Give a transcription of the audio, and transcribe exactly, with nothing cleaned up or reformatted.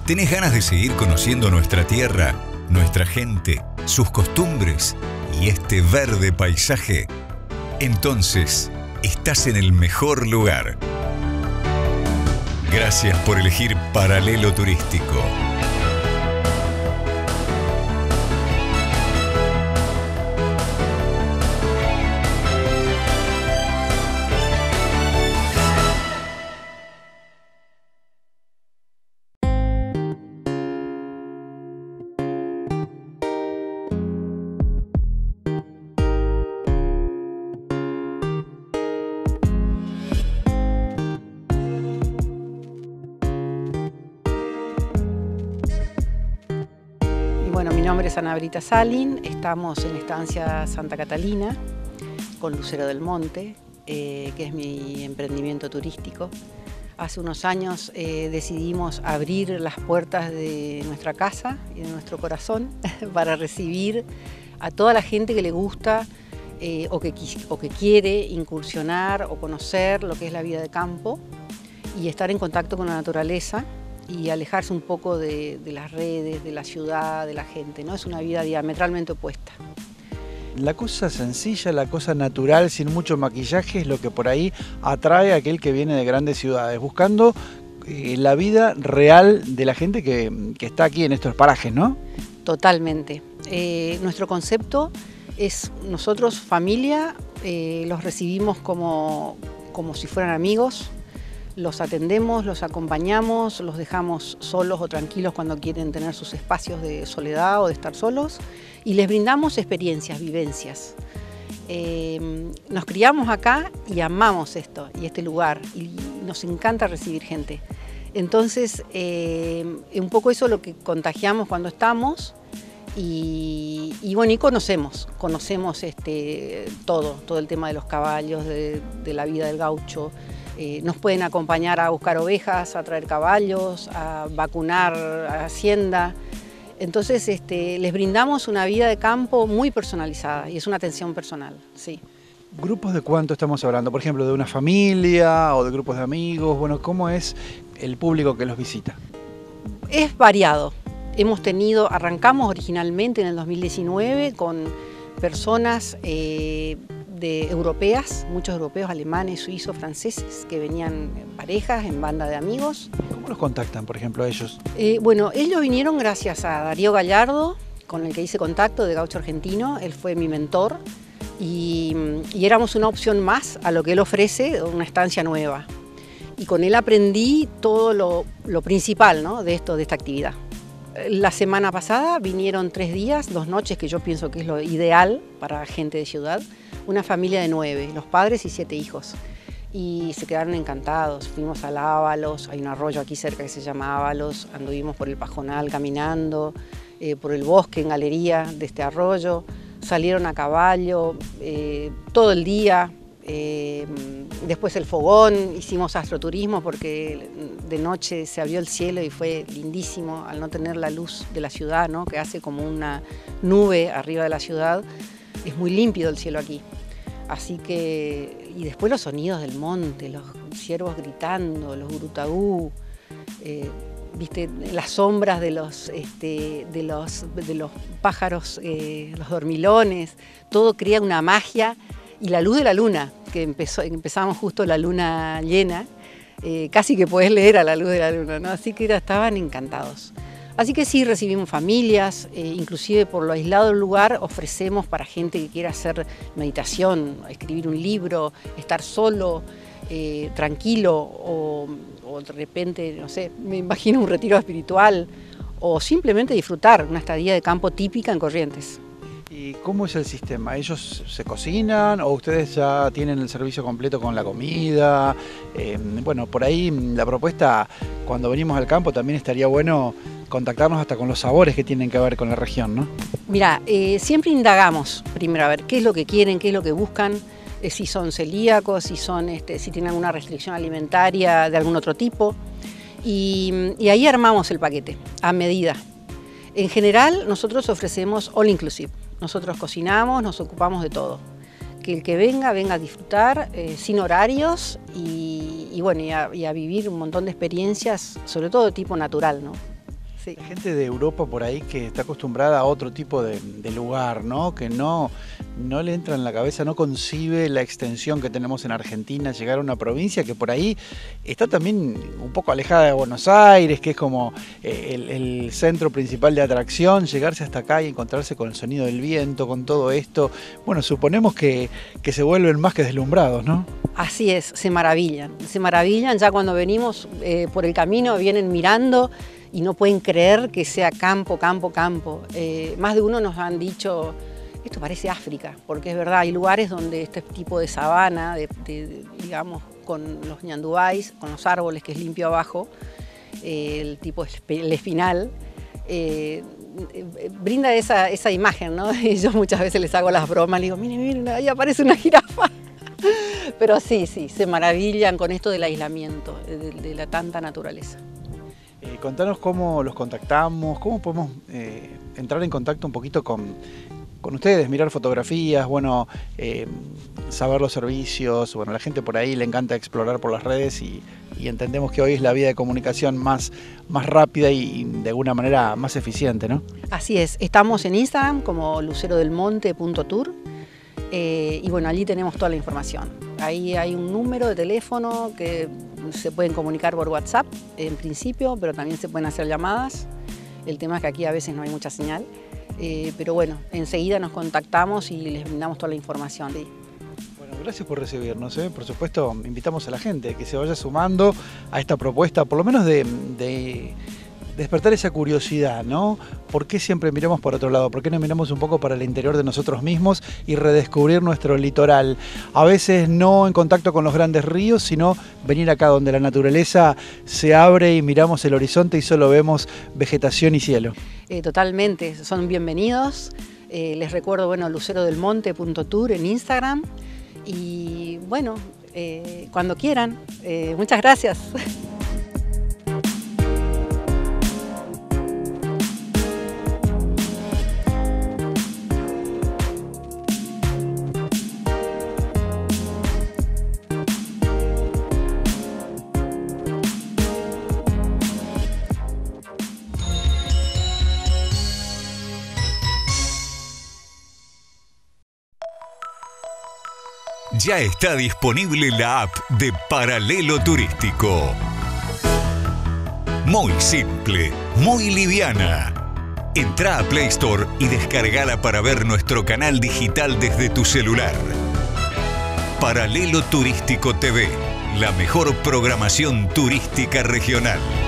¿Tenés ganas de seguir conociendo nuestra tierra, nuestra gente, sus costumbres y este verde paisaje? Entonces, estás en el mejor lugar. Gracias por elegir Paralelo Turístico. Bueno, mi nombre es Ana Brita Salin, estamos en Estancia Santa Catalina con Lucero del Monte, eh, que es mi emprendimiento turístico. Hace unos años eh, decidimos abrir las puertas de nuestra casa y de nuestro corazón para recibir a toda la gente que le gusta eh, o, que, o que quiere incursionar o conocer lo que es la vida de campo y estar en contacto con la naturaleza y alejarse un poco de, de las redes, de la ciudad, de la gente, ¿no? Es una vida diametralmente opuesta. La cosa sencilla, la cosa natural, sin mucho maquillaje, es lo que por ahí atrae a aquel que viene de grandes ciudades, buscando eh, la vida real de la gente que, que está aquí en estos parajes, ¿no? Totalmente. Eh, nuestro concepto es, nosotros, familia, eh, los recibimos como, como si fueran amigos. Los atendemos, los acompañamos, los dejamos solos o tranquilos cuando quieren tener sus espacios de soledad o de estar solos y les brindamos experiencias, vivencias. Eh, nos criamos acá y amamos esto y este lugar y nos encanta recibir gente. Entonces, eh, un poco eso es lo que contagiamos cuando estamos y, y bueno, y conocemos, conocemos este, todo, todo el tema de los caballos, de, de la vida del gaucho. Eh, nos pueden acompañar a buscar ovejas, a traer caballos, a vacunar a Hacienda. Entonces este, les brindamos una vida de campo muy personalizada y es una atención personal, sí. ¿Grupos de cuánto estamos hablando? Por ejemplo, ¿de una familia o de grupos de amigos? Bueno, ¿cómo es el público que los visita? Es variado. Hemos tenido, arrancamos originalmente en el dos mil diecinueve con personas eh, de europeas, muchos europeos, alemanes, suizos, franceses, que venían en parejas, en banda de amigos. ¿Cómo los contactan, por ejemplo, a ellos? Eh, bueno, ellos vinieron gracias a Darío Gallardo, con el que hice contacto, de Gaucho Argentino. Él fue mi mentor y, y éramos una opción más a lo que él ofrece, una estancia nueva. Y con él aprendí todo lo, lo principal, ¿no?, de, esto, de esta actividad. La semana pasada vinieron tres días, dos noches, que yo pienso que es lo ideal para gente de ciudad. Una familia de nueve, los padres y siete hijos. Y se quedaron encantados. Fuimos al Ábalos, hay un arroyo aquí cerca que se llama Ábalos, anduvimos por el Pajonal caminando, eh, por el bosque en galería de este arroyo, salieron a caballo eh, todo el día. Eh, después el fogón, hicimos astroturismo porque de noche se abrió el cielo y fue lindísimo al no tener la luz de la ciudad, ¿no?, que hace como una nube arriba de la ciudad. Es muy límpido el cielo aquí. Así que, y después los sonidos del monte, los ciervos gritando, los gurutagú, eh, viste, las sombras de los, este, de los, de los pájaros, eh, los dormilones, todo crea una magia. Y la luz de la luna, que empezó, empezamos justo la luna llena, eh, casi que podés leer a la luz de la luna, ¿no? Así que era, estaban encantados. Así que sí, recibimos familias, eh, inclusive por lo aislado del lugar ofrecemos para gente que quiera hacer meditación, escribir un libro, estar solo, eh, tranquilo o, o de repente, no sé, me imagino un retiro espiritual o simplemente disfrutar una estadía de campo típica en Corrientes. ¿Y cómo es el sistema? ¿Ellos se cocinan o ustedes ya tienen el servicio completo con la comida? Eh, bueno, por ahí la propuesta, cuando venimos al campo, también estaría bueno contactarnos hasta con los sabores que tienen que ver con la región, ¿no? Mira, eh, siempre indagamos primero a ver qué es lo que quieren, qué es lo que buscan, eh, si son celíacos, si, son, este, si tienen alguna restricción alimentaria de algún otro tipo. Y, y ahí armamos el paquete, a medida. En general, nosotros ofrecemos all inclusive. Nosotros cocinamos, nos ocupamos de todo. Que el que venga, venga a disfrutar eh, sin horarios y, y bueno, y a, y a vivir un montón de experiencias, sobre todo de tipo natural, ¿no? sí. La gente de Europa por ahí que está acostumbrada a otro tipo de, de lugar, ¿no? Que no, no le entra en la cabeza, no concibe la extensión que tenemos en Argentina, llegar a una provincia que por ahí está también un poco alejada de Buenos Aires, que es como el, el centro principal de atracción, llegarse hasta acá y encontrarse con el sonido del viento, con todo esto. Bueno, suponemos que, que se vuelven más que deslumbrados, ¿no? Así es, se maravillan, se maravillan, ya cuando venimos eh, por el camino vienen mirando y no pueden creer que sea campo, campo, campo. Eh, más de uno nos han dicho, esto parece África, porque es verdad, hay lugares donde este tipo de sabana, de, de, de, digamos, con los ñandubáis, con los árboles que es limpio abajo, eh, el tipo, el espinal, eh, brinda esa, esa imagen, ¿no? Y yo muchas veces les hago las bromas, les digo, miren, miren, ahí aparece una jirafa. Pero sí, sí, se maravillan con esto del aislamiento, de, de la tanta naturaleza. Eh, contanos cómo los contactamos, cómo podemos eh, entrar en contacto un poquito con, con ustedes, mirar fotografías, bueno, eh, saber los servicios. Bueno, a la gente por ahí le encanta explorar por las redes y, y entendemos que hoy es la vía de comunicación más, más rápida y de alguna manera más eficiente, ¿no? Así es, estamos en Instagram como lucero del monte punto tour. Eh, y bueno, allí tenemos toda la información. Ahí hay un número de teléfono que se pueden comunicar por WhatsApp en principio, pero también se pueden hacer llamadas. El tema es que aquí a veces no hay mucha señal, eh, pero bueno, enseguida nos contactamos y les brindamos toda la información. Sí. Bueno, gracias por recibirnos, ¿eh? Por supuesto, invitamos a la gente que se vaya sumando a esta propuesta, por lo menos de... de despertar esa curiosidad, ¿no? ¿Por qué siempre miramos por otro lado? ¿Por qué no miramos un poco para el interior de nosotros mismos y redescubrir nuestro litoral? A veces no en contacto con los grandes ríos, sino venir acá donde la naturaleza se abre y miramos el horizonte y solo vemos vegetación y cielo. Eh, totalmente, son bienvenidos. Eh, les recuerdo, bueno, lucero del monte punto tour en Instagram. Y bueno, eh, cuando quieran. Eh, muchas gracias. Ya está disponible la app de Paralelo Turístico. Muy simple, muy liviana. Entrá a Play Store y descargala para ver nuestro canal digital desde tu celular. Paralelo Turístico T V, la mejor programación turística regional.